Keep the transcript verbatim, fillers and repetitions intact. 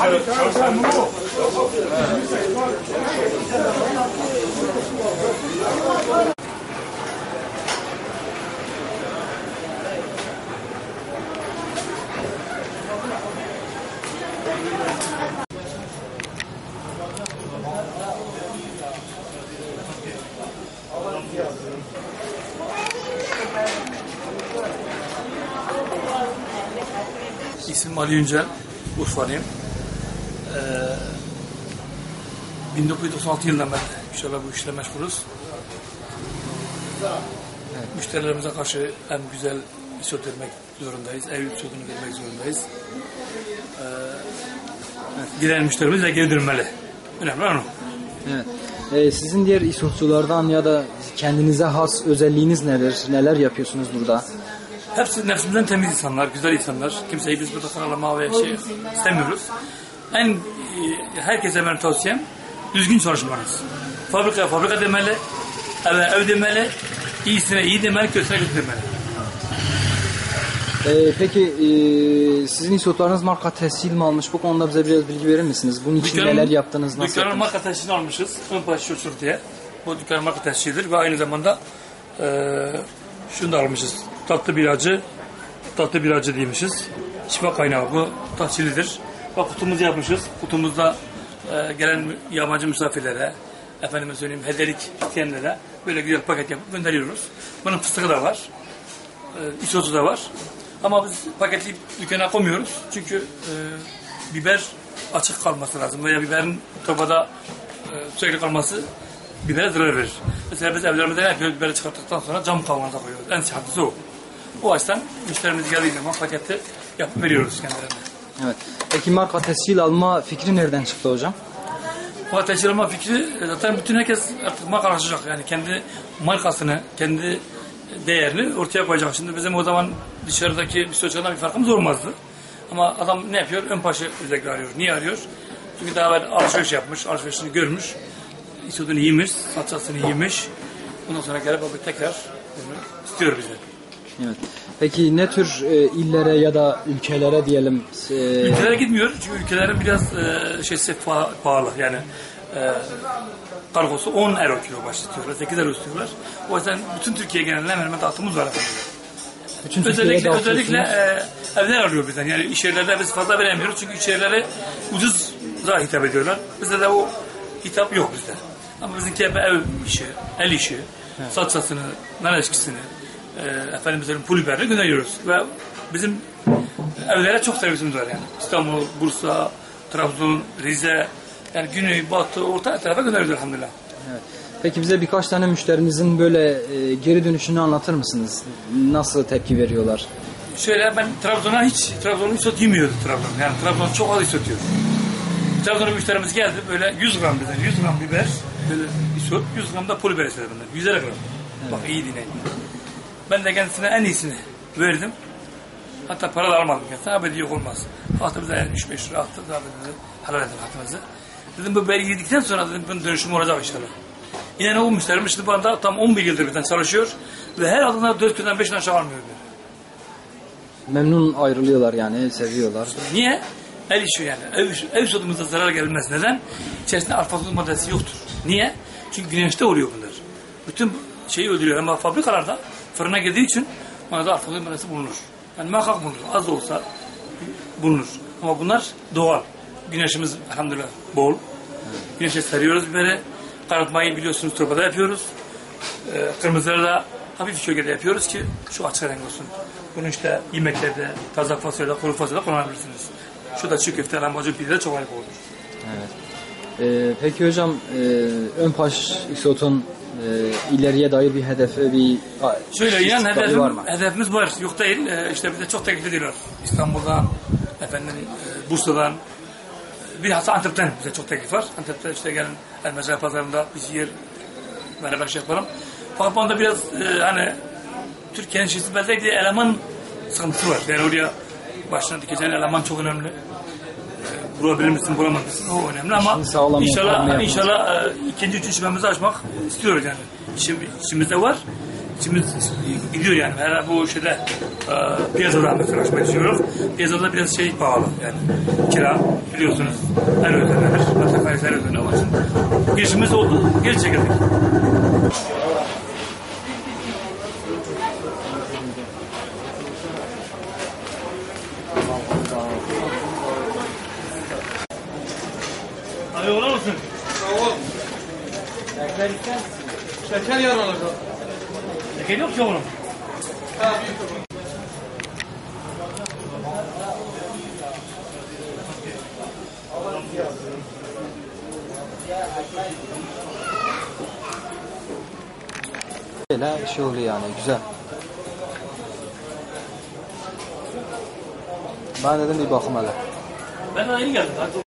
İsmim Ali Yüncel, Urfalıyım. Ee, bin dokuz yüz doksan altı yılından beri inşallah bu işle meşgulüz. Evet. Müşterilerimize karşı en güzel isot vermek zorundayız, ev isotunu vermek zorundayız. Ee, evet. Giren müşterimiz de geri dönmeli. Önemli olan o. Evet. Ee, sizin diğer isotçulardan ya da kendinize has özelliğiniz nedir? Neler yapıyorsunuz burada? Hepsi nefsimizden temiz insanlar, güzel insanlar. Kimseyi biz burada karalama ve şey istemiyoruz. En e, herkese benim tavsiyem düzgün çalışmanız. Fabrikaya fabrika demeli, eve ev demeli, iyisine iyi demeli, kötüsüne kötü demeli. Ee, peki e, sizin isotlarınız marka tescil mi almış? Bu konuda bize biraz bilgi verir misiniz? Bunun için dükkanın, neler yaptınız, nasıl dükkanın yaptınız? marka tescilini almışız. Ön başı uçur diye. Bu dükkanın marka tescilidir ve aynı zamanda e, şunu da almışız. Tatlı bir acı, tatlı bir acı demişiz. Şifa kaynağı bu, tahsilidir. Bak kutumuzu yapmışız. Kutumuzda e, gelen yabancı misafirlere, efendime söyleyeyim hediyelik isteyenlere böyle güzel paket yapıp gönderiyoruz. Bunun fıstığı da var, e, isotu da var. Ama biz paketleyip dükkana koymuyoruz. Çünkü e, biber açık kalması lazım veya biberin torbada e, sürekli kalması bibere zarar verir. Mesela biz evlerimizde ne yapıyoruz? Biberi çıkarttıktan sonra cam kavanoza koyuyoruz. En sıhhatlısı o. O açıdan müşterimiz geldiği zaman paketi yapıp veriyoruz kendilerine. Evet. Peki marka tescil alma fikri nereden çıktı hocam? Marka tescil alma fikri zaten bütün herkes artık markalaşacak. Yani kendi markasını, kendi değerini ortaya koyacak. Şimdi bizim o zaman dışarıdaki bir sonuçlardan bir farkımız olmazdı. Ama adam ne yapıyor? Ön başı özellikle arıyor. Niye arıyor? Çünkü daha evvel alışveriş yapmış, alışverişini görmüş, isotunu yemiş, salçasını yemiş. Ondan sonra gelip abi tekrar bunu istiyor bizden. Evet. Peki ne tür e, illere ya da ülkelere diyelim? E... Ülkelere gitmiyor çünkü ülkelerin biraz e, şeysi pahalı. Yani e, kargosu on euro kilo başlatıyorlar, sekiz euro istiyorlar. O yüzden bütün Türkiye genelinde hemen hemen dağıtımız var. Bütün özellikle özellikle e, evler alıyor bizden. Yani iş yerlerde biz fazla veremiyoruz çünkü iş yerleri ucuz'a hitap ediyorlar. Bizde de o hitap yok bizde. Ama bizimki ev işi, el işi, evet. Salçasını, nar eşkisini, e, efendim mesela pul biberini gönderiyoruz. Ve bizim evlere çok servisimiz var yani. İstanbul, Bursa, Trabzon, Rize, yani güney, batı, orta tarafa gönderiyoruz elhamdülillah. Evet. Peki bize birkaç tane müşterimizin böyle e, geri dönüşünü anlatır mısınız? Nasıl tepki veriyorlar? Şöyle ben Trabzon'a hiç, Trabzon'un isot yemiyordu Trabzon. Yani Trabzon çok az isot yiyor. Trabzon'a müşterimiz geldi böyle yüz gram bizden, yüz gram biber, böyle isot, yüz gram da pul biber istedi benden. yüz gram. Evet. Bak iyi dinleyin. Ben de kendisine en iyisini verdim. Hatta para da almadım. Tabi yok olmaz. Hatta bize yani üç beş lira attı. Tabi dedi, helal edin hakkınızı. Dedim bu biberi yedikten sonra dedim bunun dönüşümü olacak inşallah. Yine o müşterimiz şimdi bana tam on bir yıldır bizden çalışıyor. Ve her adına dört günden beş günden aşağı almıyor. Memnun ayrılıyorlar yani, seviyorlar. Niye? El işi yani. Ev, ev sotumuzda zarar gelmez. Neden? İçerisinde alfa-toz maddesi yoktur. Niye? Çünkü güneşte oluyor bunlar. Bütün şeyi öldürüyor ama fabrikalarda fırına girdiği için orada alfa-toz maddesi bulunur. Yani muhakkak bulunur. Az da olsa bulunur. Ama bunlar doğal. Güneşimiz elhamdülillah bol. Güneşe seriyoruz biberi. Karartmayı biliyorsunuz torbada yapıyoruz. Ee, kırmızıları da hafif şöyle yapıyoruz ki şu açık renk olsun. Bunu işte yemeklerde, taze fasulyede, kuru fasulyede kullanabilirsiniz. Şu da çiğ köfte, lahmacun pidede çok harika olur. Evet. Ee, peki hocam, e, Önpaş İsot'un e, ileriye dair bir hedefi, bir şöyle yani hedefim, var mı? Hedefimiz var, yok değil. Ee, işte bize çok teklif ediyorlar. İstanbul'dan, efendim e, Bursa'dan, bilhassa Antep'ten bize çok teklif var. Antep'te işte gelin Elmezar Pazarı'nda biz yer beraber şey yapalım. Fakat bu anda biraz e, hani Türkiye'nin şeysi belki de eleman sıkıntısı var. Yani oraya başına dikeceğin eleman çok önemli. E, bulabilir misin, bulamaz mısın? O önemli ama inşallah inşallah e, ikinci, üçüncü şubemizi açmak istiyoruz yani. İşim, işimizde var. içimiz gidiyor yani. Her bu şeyde e, piyasada mesela açmayı düşünüyoruz. Piyasada biraz şey pahalı yani. Kira biliyorsunuz her ödenir. Metrekare her ödenir. Onun için girişimiz oldu. Geri çekildik. Abi ola mısın? Tamam. Şeker yarın alacağım. Şeker yok ki oğlum. Ha, büyük tamam. Böyle şey oluyor yani güzel. Ben dedim bir bakım hele. Ben daha yeni geldim.